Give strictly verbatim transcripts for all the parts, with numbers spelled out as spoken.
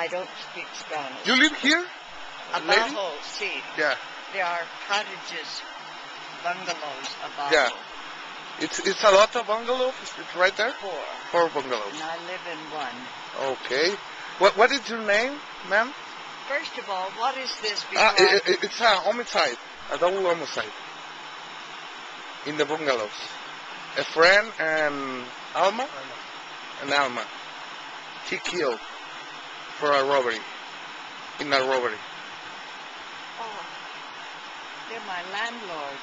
I don't speak Spanish. You live here? Lady? Abajo, sí. Yeah. There are cottages, bungalows abajo. Yeah. It's it's a lot of bungalows. It's right there. Four. Four bungalows. And I live in one. Okay. What what is your name, ma'am? First of all, what is this? Ah, Before it, it, it's a homicide, a double homicide in the bungalows. A friend and Alma, and Alma, he killed for a robbery, in a robbery. Oh, they're my landlord.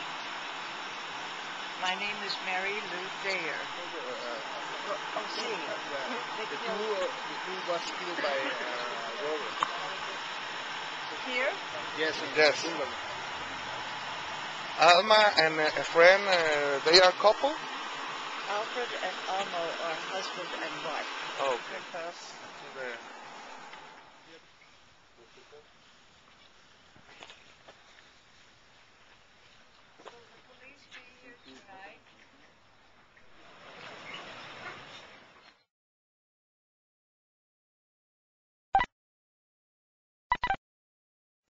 My name is Mary Lou Thayer. Oh, see. The two, uh, the two was killed by uh, robber. Here? Yes, yes. Alma and a friend, uh, they are a couple? Alfred and Alma are husband and wife. Oh, okay.